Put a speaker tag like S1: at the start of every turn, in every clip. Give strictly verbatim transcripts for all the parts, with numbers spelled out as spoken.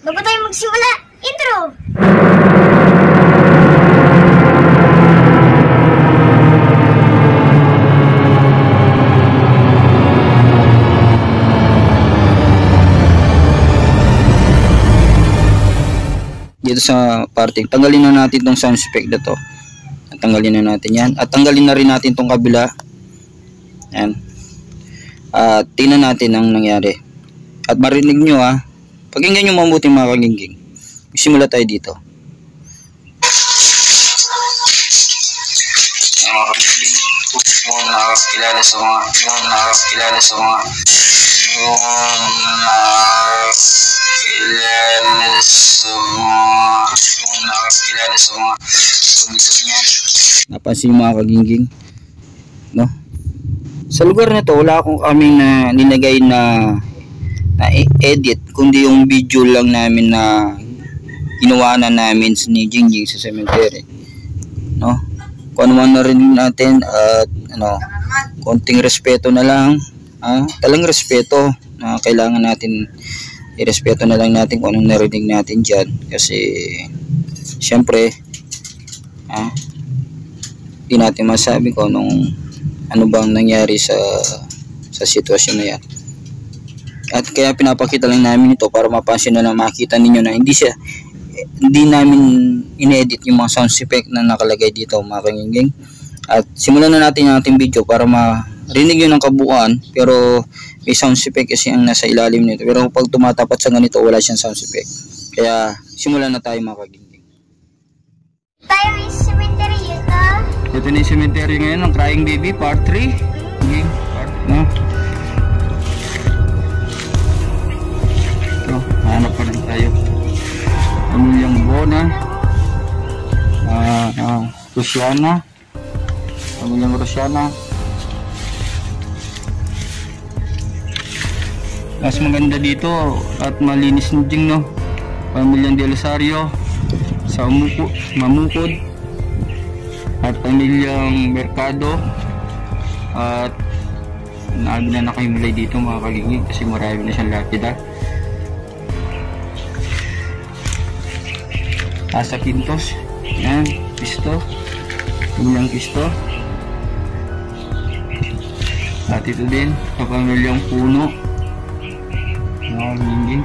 S1: bago tayo magsimula, intro!
S2: Dito sa parting, tanggalin na natin tong sound effect na to. At tanggalin na natin yan. At tanggalin na rin natin tong kabila. Yan. At tingnan natin ang nangyari. At marinig nyo ha. Pakinggan nyo mabuti mga kagingging. Simula tayo dito. Mga kagingging, yung nakakilala sa mga, yung nakakilala sa mga, yung nakakilala sa mga, yung nakakilala sa mga, napansin yung mga kagingging, no? Sa lugar na to, wala akong kaming na nilagay na na edit, kundi yung video lang namin na ginawa na namin ni Jingjing sa cemetery, no? Kung ano man narinig natin at ano, konting respeto na lang, ah, talang respeto na kailangan natin, irespeto na lang natin kung anong narinig natin dyan, kasi syempre ah, di natin masabi kung anong ano bang nangyari sa sa sitwasyon na yan. At kaya pinapakita lang namin ito para mapansin na lang, makita ninyo na hindi siya, hindi namin inedit yung mga sound effect na nakalagay dito mga kagingging. At simulan na natin ang ating video para marinig yun ng kabuuan, pero may sound effect kasi ang nasa ilalim nito. Pero pag tumatapat sa ganito, wala siyang sound effect. Kaya simulan na tayo mga kagingging.
S1: Tayo yung cemetery ito.
S2: Ito na yung cemetery ngayon ng Crying Baby part three. Okay, part, no? Ito, hanap pa rin tayo. Pamilyang Bona, uh, uh, Rosiana, pamilyang Rosiana. Mas maganda dito at malinis ng Jing, no? Pamilyang Del Rosario, sa Umuko, Mamukod, at pamilyang Mercado. At naagin na nakahimulay dito mga kaligig kasi marami na siyang lapida. Asa Quintos, yan, Pisto, pamilyang Pisto. At ito din sa pamilyang Puno, mga kaligig.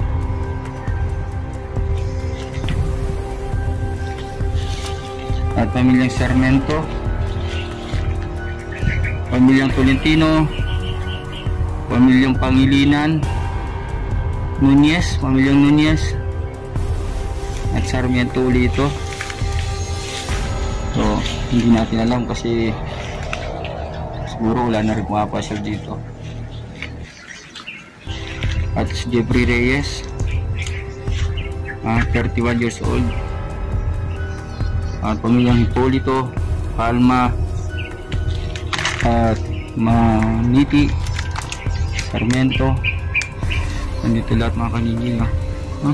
S2: At pamilyang Sarmiento, pamilyang Tolentino, pamilyang Pangilinan, Nunez, pamilyang Nunez, at Sarmiento ulit ito. So hindi natin alam kasi siguro wala na rin pumapasyal dito. At si Jeffrey Reyes, ah, thirty-one years old. At pamilyang Hipolito, Palma, at Maniti, Sarmiento. Nandito lahat mga kanigil, ha? Huh?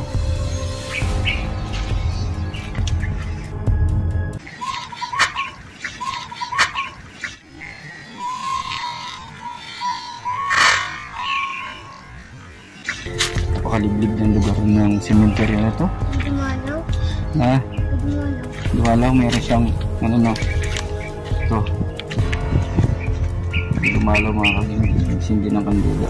S2: Napakaliblib ng lugar ng cemetery na to.
S1: Dumalaw.
S2: Ha?
S1: Dumalaw.
S2: Dumalaw, meron siyang ano na ito, dumalaw mga kagingging, sindi ng kandila.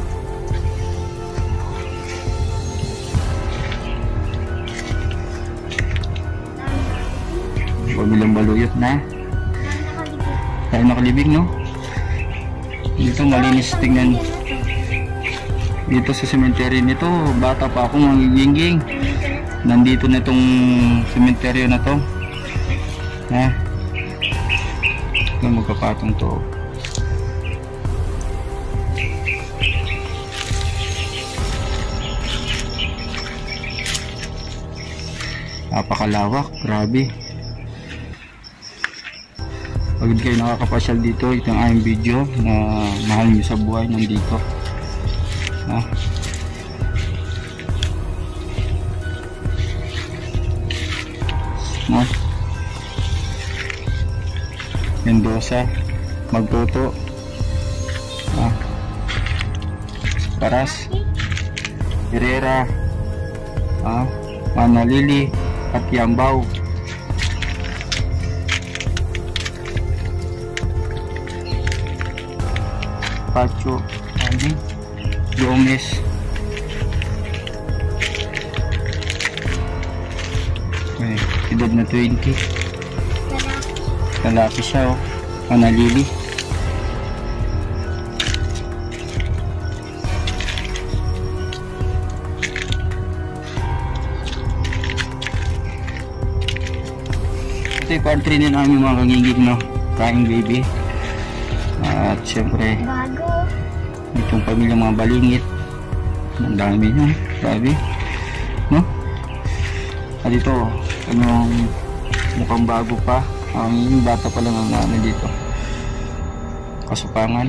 S2: Pamilyang Baluyot na tayo nakalibig, no? Dito malinis tingnan dito sa cemetery nito. Bata pa ako mga kagingging, nandito na itong cemetery na to. Ha? Ito magkapatong to. Napakalawak, grabe. Pag kayo nakakapasyal dito, ito ang aming video na mahal nyo sa buhay nandito. Ha? No? Mendoza, Magtoto, ah, Paras, Herrera, ah, Manalili at Yambao. Pacho Ani Gomez. Okay, edad na twenty.
S1: Lalaki.
S2: Lalaki siya, oh. Manalili. Ito yung part three na namin mga kagigib, no? Crying baby. At syempre
S1: Bago.
S2: itong pamilya mga balingit. Ang dami nyo. Grabe. No? At ito, anong mukhang bago pa. Ang bata pa lang ang ano dito. Kasupangan.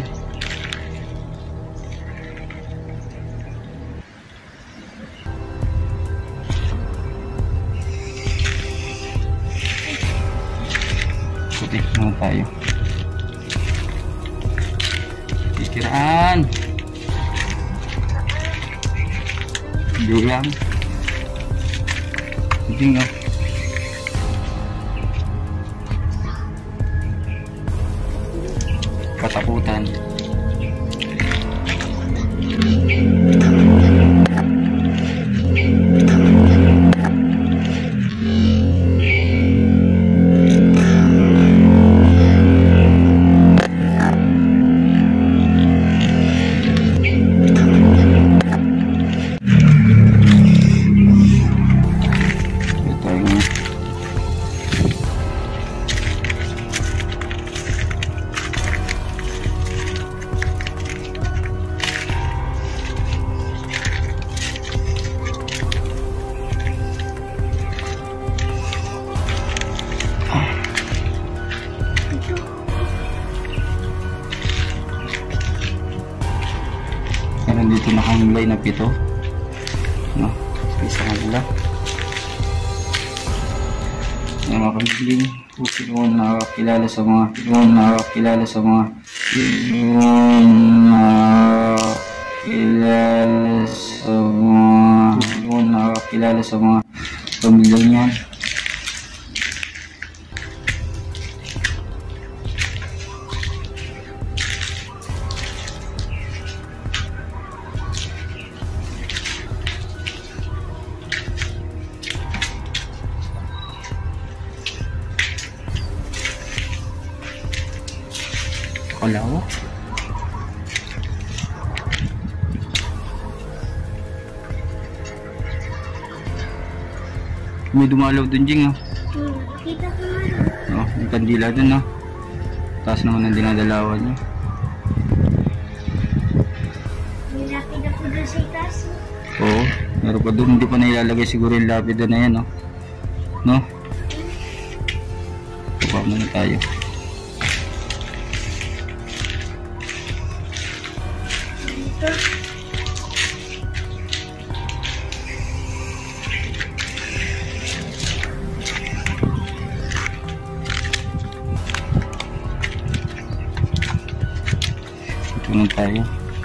S2: Puti naman tayo. Kikiraan. Hindi lang. Hindi nga. Katakutan. Dito nakahimlay na pito, no? Isa kanila yung mga pagbiling kung nakakilala sa mga kung nakakilala sa mga kung nakakilala sa mga kung nakakilala sa mga pamilya niyan. Kalawa. May dumalaw dun, Jing, oh.
S1: Hmm, kita ko nga.
S2: Oh, may kandila dun, oh. Taas naman ang dinadalawan niya.
S1: May lapid ako doon sa itas.
S2: Oo, meron pa dun. Hindi pa nailalagay siguro yung lapida na yan, oh. No? Baba muna tayo.
S1: Dito.
S2: Ito na tayo.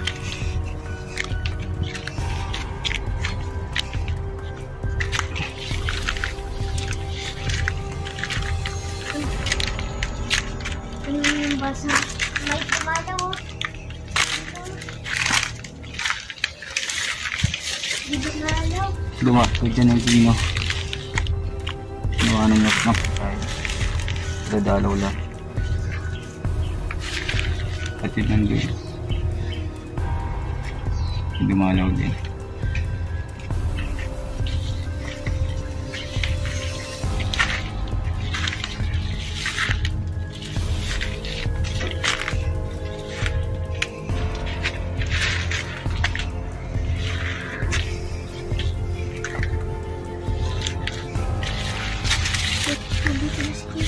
S1: Tingnan yung basa. May kumalaw. Dito kumalaw.
S2: Dumakto dyan ang dino. Nawa ng knock-knock tayo. Dadalaw lang. Pati nandun. Dumalaw din.
S1: Dito na school.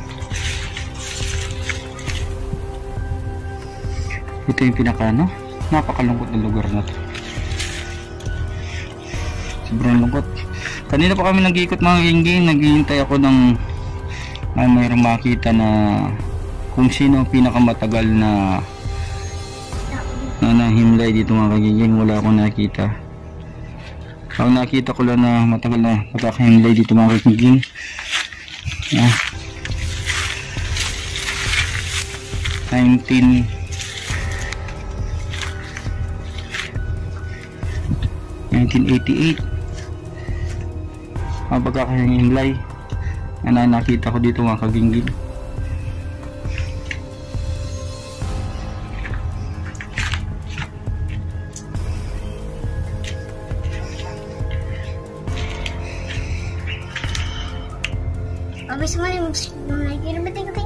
S2: Ito yung pinaka ano, Napakalungkot na lugar na to. Sobrang lungkot. Kanina pa kami nag-iikot mga gingging. Naghihintay ako ng uh, mayroong makita na kung sino ang pinakamatagal na na nahimlay dito mga kagiging. Wala akong nakita. Ang nakita ko lang na matagal na pagkakahimlay dito mga kagiging. Ah. nineteen nineteen eighty-eight ang pagkakahimlay na nakita ko dito mga kagingging.
S1: Abis mo yung nung nakikita ba tingin